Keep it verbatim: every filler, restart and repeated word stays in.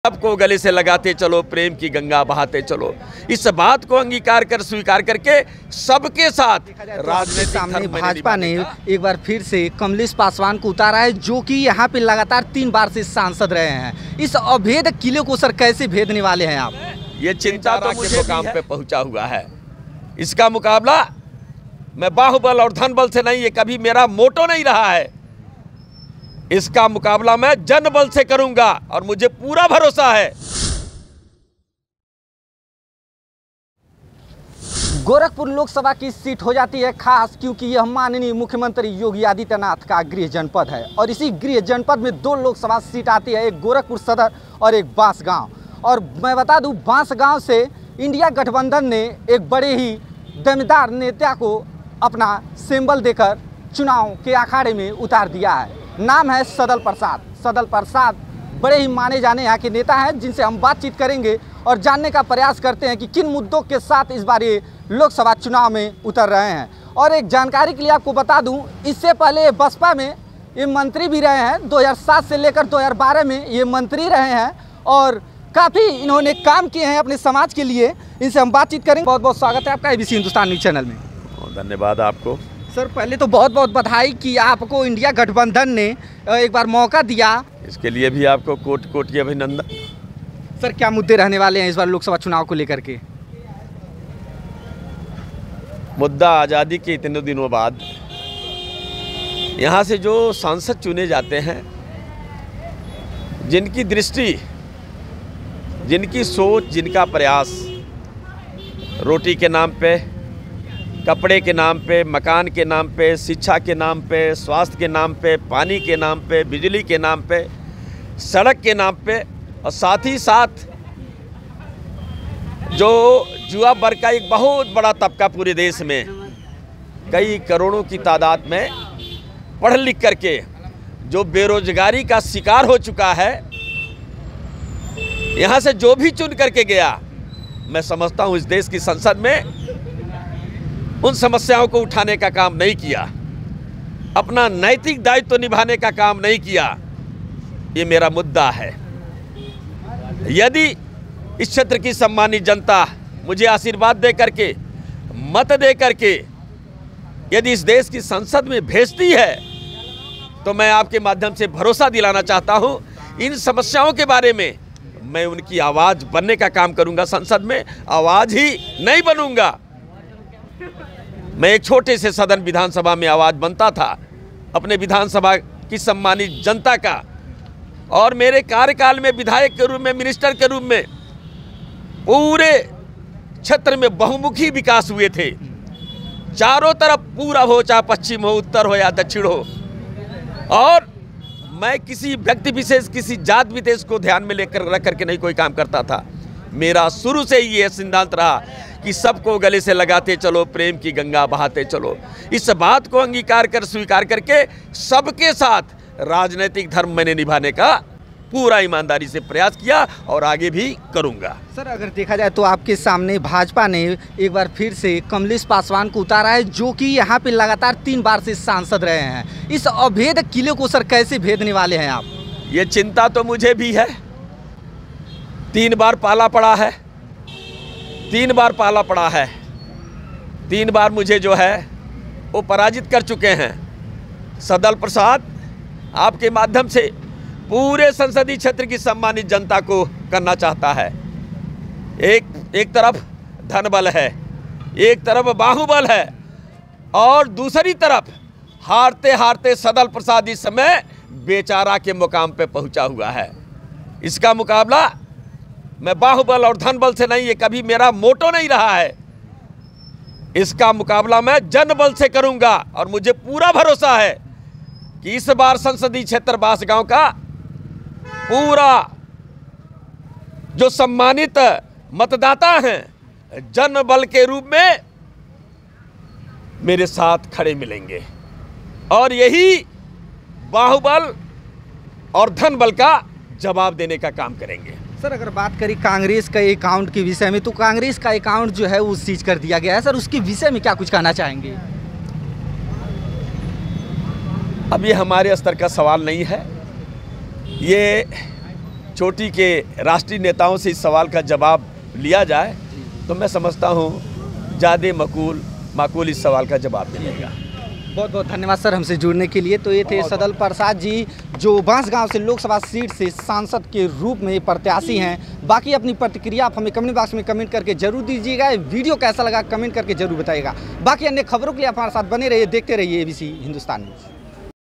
सबको गले से लगाते चलो, प्रेम की गंगा बहाते चलो। इस बात को अंगीकार कर स्वीकार करके सबके साथ राजनीतिक सामने भाजपा ने एक बार फिर से कमलेश पासवान को उतारा है, जो कि यहाँ पे लगातार तीन बार से सांसद रहे हैं। इस अभेद किले को सर कैसे भेदने वाले हैं आप? ये चिंता तो मुझे मुकाम पे पहुंचा हुआ है। इसका मुकाबला मैं बाहुबल और धन बल से नहीं, ये कभी मेरा मोटो नहीं रहा है। इसका मुकाबला मैं जन बल से करूंगा और मुझे पूरा भरोसा है। गोरखपुर लोकसभा की सीट हो जाती है खास, क्योंकि यह माननीय मुख्यमंत्री योगी आदित्यनाथ का गृह जनपद है और इसी गृह जनपद में दो लोकसभा सीट आती है, एक गोरखपुर सदर और एक बांसगांव। और मैं बता दूं, बांसगांव से इंडिया गठबंधन ने एक बड़े ही दमदार नेता को अपना सिंबल देकर चुनाव के अखाड़े में उतार दिया है। नाम है सदल प्रसाद। सदल प्रसाद बड़े ही माने जाने यहाँ के नेता हैं, जिनसे हम बातचीत करेंगे और जानने का प्रयास करते हैं कि किन मुद्दों के साथ इस बार ये लोकसभा चुनाव में उतर रहे हैं। और एक जानकारी के लिए आपको बता दूं, इससे पहले बसपा में ये मंत्री भी रहे हैं। दो हज़ार सात से लेकर दो हज़ार बारह में ये मंत्री रहे हैं और काफ़ी इन्होंने काम किए हैं अपने समाज के लिए। इनसे हम बातचीत करेंगे। बहुत बहुत स्वागत है आपका एबीसी हिंदुस्तान न्यूज़ चैनल में। धन्यवाद आपको। सर पहले तो बहुत बहुत बधाई कि आपको इंडिया गठबंधन ने एक बार मौका दिया। इसके लिए भी आपको कोट कोट की अभिनंदन। सर क्या मुद्दे रहने वाले हैं इस बार लोकसभा चुनाव को लेकर के? मुद्दा आज़ादी के इतने दिनों बाद यहाँ से जो सांसद चुने जाते हैं, जिनकी दृष्टि, जिनकी सोच, जिनका प्रयास रोटी के नाम पे, कपड़े के नाम पे, मकान के नाम पे, शिक्षा के नाम पे, स्वास्थ्य के नाम पे, पानी के नाम पे, बिजली के नाम पे, सड़क के नाम पे, और साथ ही साथ जो जुआ वर्ग का एक बहुत बड़ा तबका पूरे देश में कई करोड़ों की तादाद में पढ़ लिख करके जो बेरोजगारी का शिकार हो चुका है, यहाँ से जो भी चुन करके गया, मैं समझता हूँ इस देश की संसद में उन समस्याओं को उठाने का काम नहीं किया, अपना नैतिक दायित्व तो निभाने का काम नहीं किया। ये मेरा मुद्दा है। यदि इस क्षेत्र की सम्मानित जनता मुझे आशीर्वाद दे करके, मत दे करके यदि इस देश की संसद में भेजती है, तो मैं आपके माध्यम से भरोसा दिलाना चाहता हूं, इन समस्याओं के बारे में मैं उनकी आवाज़ बनने का काम करूंगा। संसद में आवाज़ ही नहीं बनूंगा। मैं एक छोटे से सदन विधानसभा में आवाज़ बनता था अपने विधानसभा की सम्मानित जनता का, और मेरे कार्यकाल में विधायक के रूप में, मिनिस्टर के रूप में पूरे क्षेत्र में बहुमुखी विकास हुए थे। चारों तरफ पूरा हो, चाहे पश्चिम हो, उत्तर हो या दक्षिण हो। और मैं किसी व्यक्ति विशेष, किसी जात विशेष को ध्यान में लेकर रख करके नहीं कोई काम करता था। मेरा शुरू से ही ये सिद्धांत रहा कि सबको गले से लगाते चलो, प्रेम की गंगा बहाते चलो। इस बात को अंगीकार कर स्वीकार करके सबके साथ राजनीतिक धर्म मैंने निभाने का पूरा ईमानदारी से प्रयास किया और आगे भी करूंगा। सर अगर देखा जाए तो आपके सामने भाजपा ने एक बार फिर से कमलेश पासवान को उतारा है, जो कि यहाँ पे लगातार तीन बार से सांसद रहे हैं। इस अभेद किले को सर कैसे भेदने वाले हैं आप? ये चिंता तो मुझे भी है। तीन बार पाला पड़ा है, तीन बार पाला पड़ा है, तीन बार मुझे जो है वो पराजित कर चुके हैं। सदल प्रसाद आपके माध्यम से पूरे संसदीय क्षेत्र की सम्मानित जनता को करना चाहता है। एक एक तरफ धन बल है, एक तरफ बाहुबल है, और दूसरी तरफ हारते हारते सदल प्रसाद इस समय बेचारा के मुकाम पे पहुंचा हुआ है। इसका मुकाबला मैं बाहुबल और धन बल से नहीं, ये कभी मेरा मोटो नहीं रहा है। इसका मुकाबला मैं जन बल से करूंगा और मुझे पूरा भरोसा है कि इस बार संसदीय क्षेत्र बांसगांव का पूरा जो सम्मानित मतदाता हैं, जन बल के रूप में मेरे साथ खड़े मिलेंगे और यही बाहुबल और धन बल का जवाब देने का काम करेंगे। सर अगर बात करें कांग्रेस का अकाउंट के विषय में, तो कांग्रेस का अकाउंट जो है वो सीज कर दिया गया है। सर उसके विषय में क्या कुछ कहना चाहेंगे? अब ये हमारे स्तर का सवाल नहीं है। ये चोटी के राष्ट्रीय नेताओं से इस सवाल का जवाब लिया जाए तो मैं समझता हूँ ज़्यादा मकूल माकूल इस सवाल का जवाब मिलेगा। बहुत बहुत धन्यवाद सर हमसे जुड़ने के लिए। तो ये थे सदल प्रसाद जी, जो बांसगांव से लोकसभा सीट से सांसद के रूप में प्रत्याशी हैं। बाकी अपनी प्रतिक्रिया आप हमें कमेंट बॉक्स में कमेंट करके जरूर दीजिएगा। वीडियो कैसा लगा कमेंट करके जरूर बताइएगा। बाकी अन्य खबरों के लिए आप हमारे साथ बने रहिए, देखते रहिए एबीसी हिंदुस्तान न्यूज़।